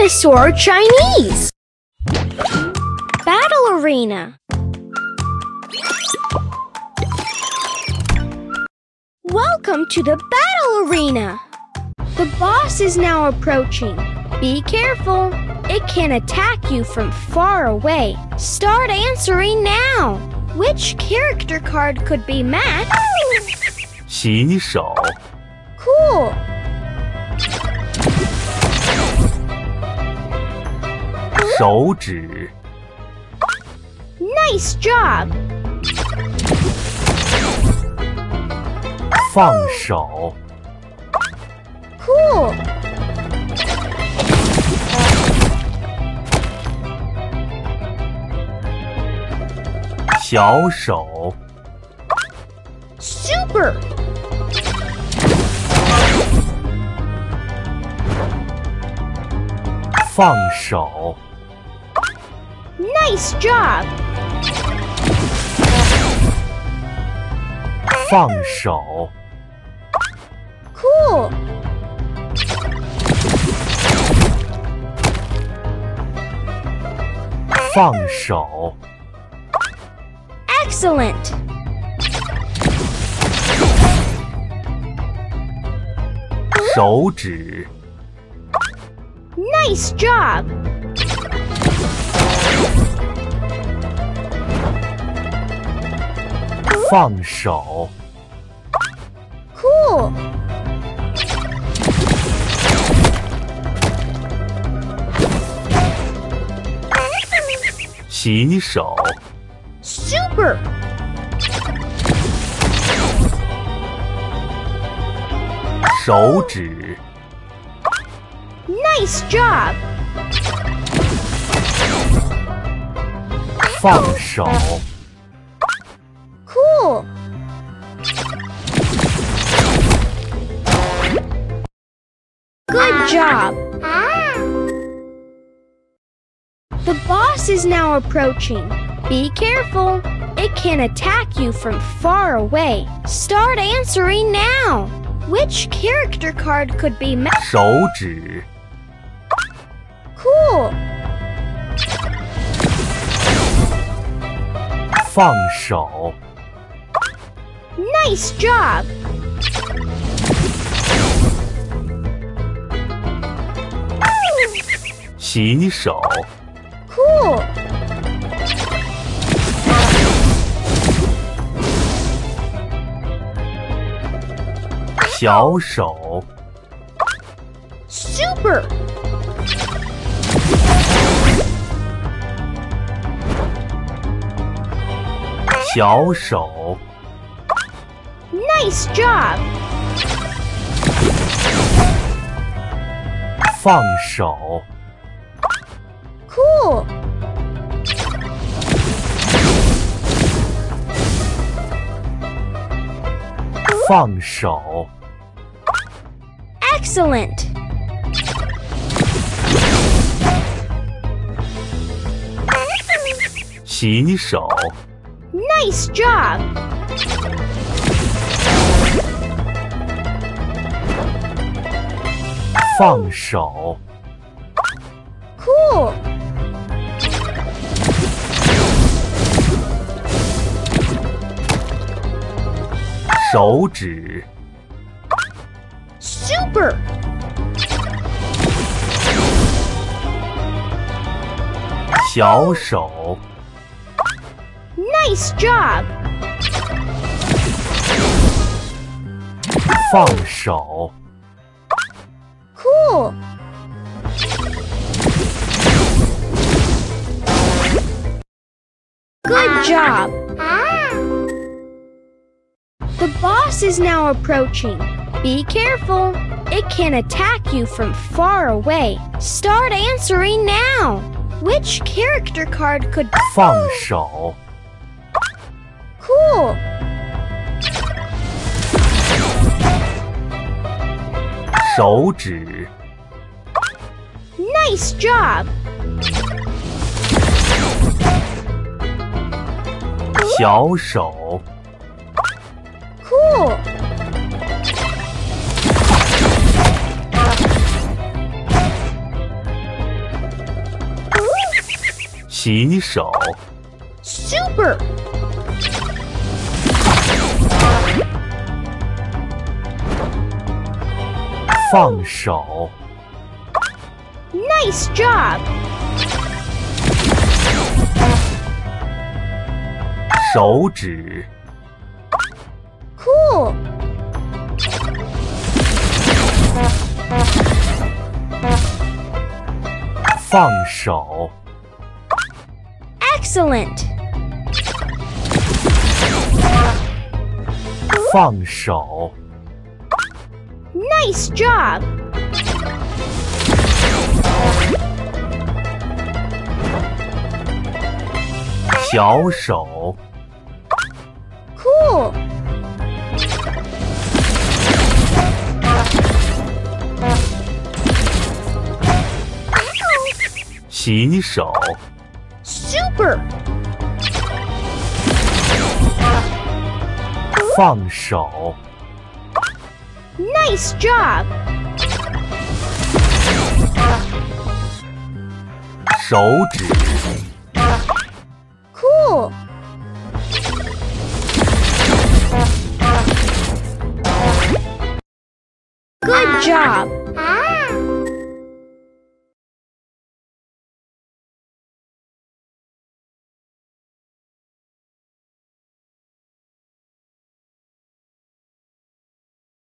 Dinosaur Chinese. Battle Arena. Welcome to the battle arena. The boss is now approaching. Be careful. It can attack you from far away. Start answering now. Which character card could be matched? 洗手 Cool. 手指 Nice job. 放手 Cool. 小手 Super. 放手 Nice job. 放手 Cool. 放手 Excellent. 手指 Nice job. 放手 Cool. 洗手 Super. 手指 Nice job. 放手 Cool. Good job. The boss is now approaching. Be careful. It can attack you from far away. Start answering now. Which character card could be matched? 手指 Cool. 放手 Nice job. 洗手 Cool. 小手 Super. 小手 Nice job. 放手 Cool. 放手 Excellent. 洗手 Nice job. 放手 Cool. 手指 Super. 小手 Nice job. 放手 Cool. Good job. The boss is now approaching. Be careful. It can attack you from far away. Start answering now. Which character card could... 放手 Cool. 手指 Nice job. 小手 Cool. 洗手， Super! 放手， Nice job! 手指， Cool! 放手， Excellent! 放手， Nice job! 小手， Cool! 洗手， Super! 放手， Nice job! 手指， Cool! Good job!